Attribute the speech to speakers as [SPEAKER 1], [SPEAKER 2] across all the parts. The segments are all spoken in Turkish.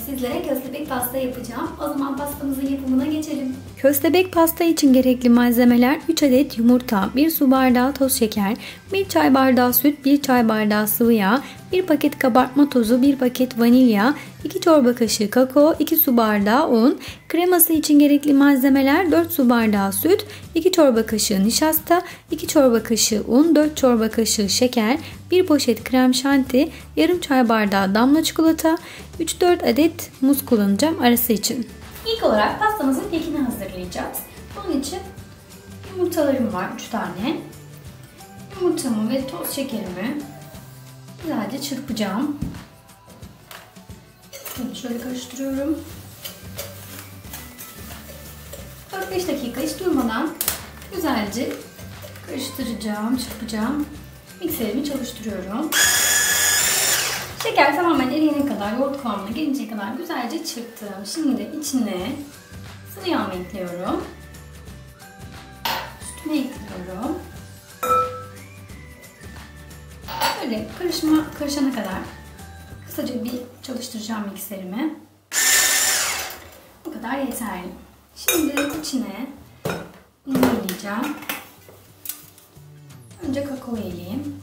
[SPEAKER 1] sizlere köstebek pasta yapacağım. O zaman pastamızın yapımına geçelim.
[SPEAKER 2] Köstebek pasta için gerekli malzemeler 3 adet yumurta, 1 su bardağı toz şeker, 1 çay bardağı süt, 1 çay bardağı sıvı yağ, 1 paket kabartma tozu, 1 paket vanilya, 2 çorba kaşığı kakao, 2 su bardağı un. Kreması için gerekli malzemeler 4 su bardağı süt, 2 çorba kaşığı nişasta, 2 çorba kaşığı un, 4 çorba kaşığı şeker, 1 poşet krem şanti, yarım çay bardağı damla çikolata, 3-4 adet muz kullanacağım arası için.
[SPEAKER 1] İlk olarak pastamızın kekini hazırlayacağız. Bunun için yumurtalarım var 3 tane. Yumurtamı ve toz şekerimi güzelce çırpacağım. Şöyle karıştırıyorum. 4-5 dakika hiç durmadan güzelce karıştıracağım, çırpacağım. Mikserimi çalıştırıyorum. Şeker tamamen eriyene kadar, yoğurt kıvamına gelinceye kadar güzelce çırptım. Şimdi de içine sıvı yağ ekliyorum. Sütümü ekliyorum. Böyle karışana kadar kısaca bir çalıştıracağım mikserimi. Bu kadar yeterli. Şimdi içine un ekleyeceğim. Önce kakao ekleyeyim.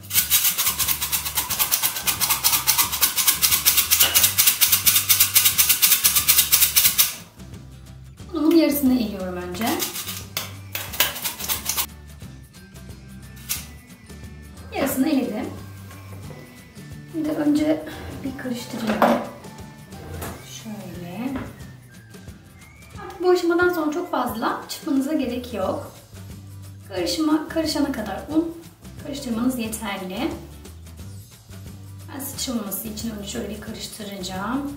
[SPEAKER 1] Unumun yarısını eliyorum önce. Yarısını eledim. Şimdi önce bir karıştırıyorum. Şöyle. Artık bu aşamadan sonra çok fazla çırpmanıza gerek yok. Karışana kadar un karıştırmanız yeterli. Ben sıçramaması için önce şöyle bir karıştıracağım.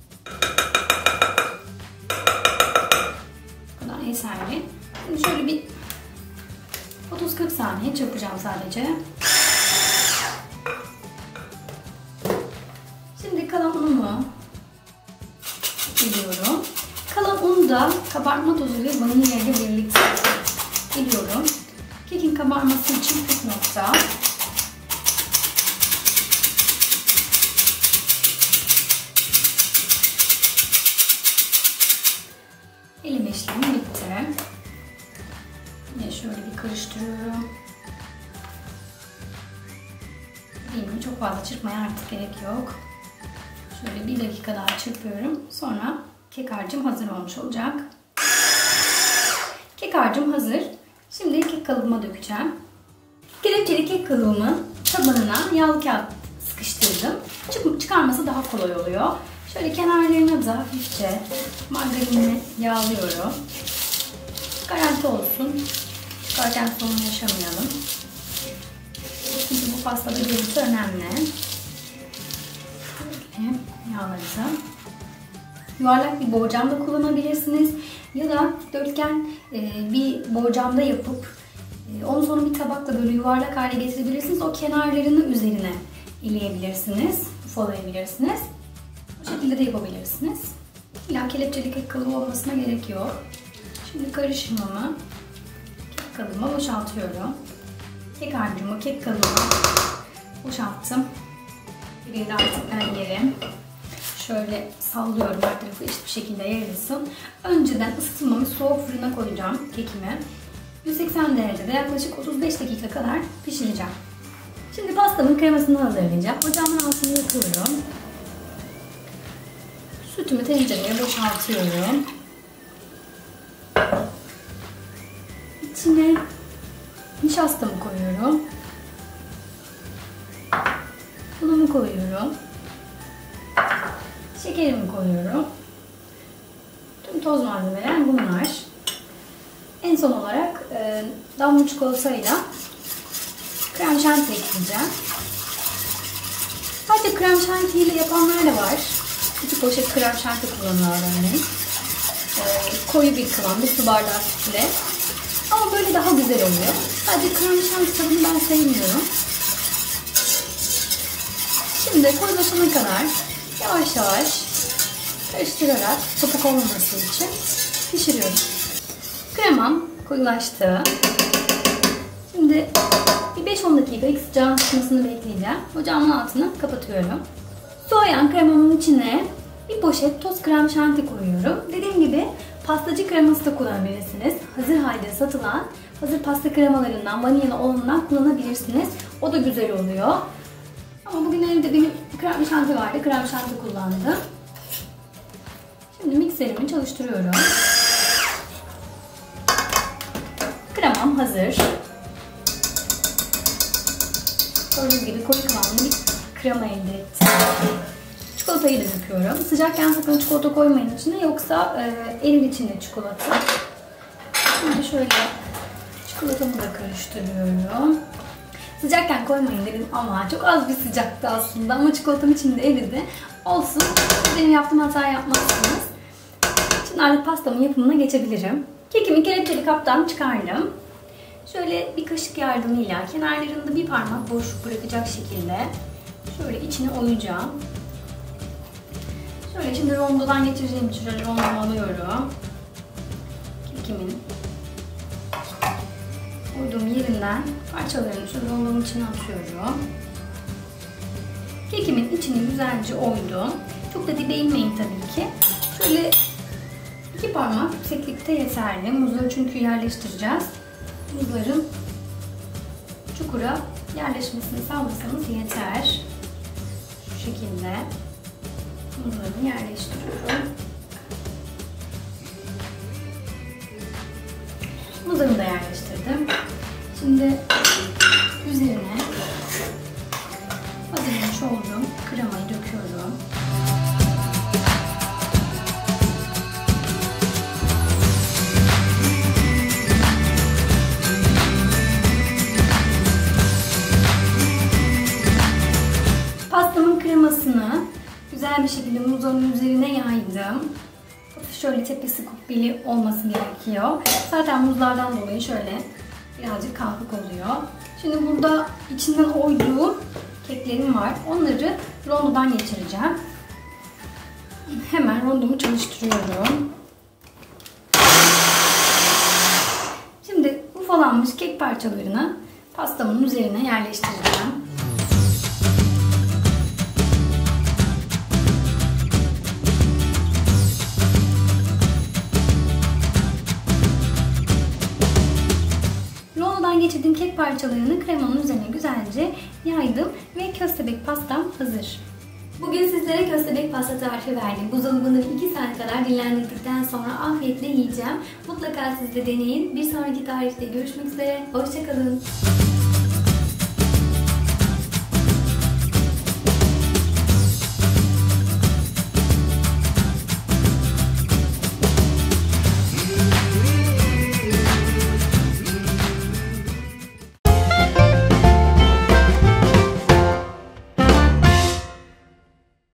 [SPEAKER 1] Bu kadar yeterli. Şimdi şöyle bir 30-40 saniye çırpacağım sadece. Şimdi kalan unumu eliyorum. Kalan unu da kabartma tozu ve vanilya ile birlikte eliyorum. Kekin kabarması için püf nokta. Elime işlemi bitti. Yine şöyle bir karıştırıyorum. Elimi çok fazla çırpmaya artık gerek yok. Şöyle 1 dakika daha çırpıyorum. Sonra kek harcım hazır olmuş olacak. Kek harcım hazır. Şimdi kek kalıbıma dökeceğim. Kelepçeli kek kalıbımın tabanına yağlı kağıt sıkıştırdım. Çıkarması daha kolay oluyor. Şöyle kenarlarına da hafifçe margarinle yağlıyorum. Garanti olsun. Çıkarken sorun yaşamayalım. Çünkü bu pastada görüntü önemli. Şöyle yağlayacağım. Yuvarlak bir borcam da kullanabilirsiniz. Ya da dörtgen bir borcamda yapıp onu sonra bir tabakla böyle yuvarlak hale getirebilirsiniz. O kenarlarını üzerine ileyebilirsiniz, ufalayabilirsiniz. Bu şekilde de yapabilirsiniz. İlla kelepçeli kek kalıbı olmasına gerek yok. Şimdi karışımımı kek kalıbıma boşaltıyorum. Kek harcımı kek kalıbıma boşalttım. Birini artık ben yerim. Şöyle sallıyorum, her tarafı eşit bir şekilde yayılsın. Önceden ısıtılmamış soğuk fırına koyacağım kekimi. 180 derecede yaklaşık 35 dakika kadar pişireceğim. Şimdi pastamın kremasını hazırlayacağım. Ocağımın altını yakıyorum. Sütümü tencereye boşaltıyorum. İçine nişastamı koyuyorum. Unumu koyuyorum. Şekerimi koyuyorum. Tüm toz malzemeler bunlar. En son olarak damla çikolatayla krem şanti ekleyeceğim. Sadece krem şanti ile yapanlar da var. 2 poşet krem şanti kullanıyorlar örneğin. Koyu bir kıvam, bir su bardağı sütle. Ama böyle daha güzel oluyor. Sadece krem şanti tadını ben sevmiyorum. Şimdi koyulaşana kadar yavaş yavaş karıştırarak topuk olmaması için pişiriyorum. Kremam koyulaştı. Şimdi bir 5-10 dakika ilk sıcağın çıkmasını bekleyeceğim. Ocağımın altını kapatıyorum. Soğuyan kremamın içine Bir poşet toz krem şanti koyuyorum. Dediğim gibi pastacı kreması da kullanabilirsiniz. Hazır halde satılan hazır pasta kremalarından, vanilyalı olanından kullanabilirsiniz. O da güzel oluyor. Ama bugün evde benim krem şanti vardı. Krem şanti kullandım. Şimdi mikserimi çalıştırıyorum. Kremam hazır. Gördüğünüz gibi koyu kıvamlı bir krema elde ettim. Çikolatayı da döküyorum. Sıcakken sakın çikolata koymayın içine, yoksa erir içinde çikolata. Şimdi şöyle çikolatamı da karıştırıyorum. Sıcakken koymayın dedim ama çok az bir sıcaktı aslında, ama çikolatam içinde eridi. Olsun, benim yaptığım hatayı yapmazsınız. Şimdi artık pastamın yapımına geçebilirim. Kekimi kelepçeli kaptan çıkardım. Şöyle bir kaşık yardımıyla kenarlarında bir parmak boşluk bırakacak şekilde şöyle içine oyacağım. Şöyle şimdi rondodan geçireceğim için şöyle rondomu alıyorum. Kekimin oyduğum yerinden parçalarını şöyle rondomun içine atıyorum. Kekimin içini güzelce oydum. Çok da dibe inmeyin tabii ki. Şöyle 2 parmak yükseklikte yeterli. Muzları çünkü yerleştireceğiz. Muzların çukura yerleşmesini sağlasanız yeter. Şu şekilde muzlarını yerleştiriyorum. Muzlarımı da yerleştirdim. Şimdi üzerine hazırlamış olduğum kremayı döküyorum. Pastamın kremasını güzel bir şekilde muzların üzerine yaydım. Şöyle tepesi kubbeli olması gerekiyor. Zaten muzlardan dolayı şöyle birazcık kalkık oluyor. Şimdi burada içinden oyduğum keklerim var. Onları rondodan geçireceğim. Hemen rondomu çalıştırıyorum. Şimdi ufalanmış kek parçalarını pastamın üzerine yerleştireceğim. Geçirdiğim kek parçalarını kremanın üzerine güzelce yaydım ve köstebek pastam hazır. Bugün sizlere köstebek pasta tarifi verdim. Buzdolabında 2 saat kadar dinlendirdikten sonra afiyetle yiyeceğim. Mutlaka siz de deneyin. Bir sonraki tarifte görüşmek üzere. Hoşça kalın.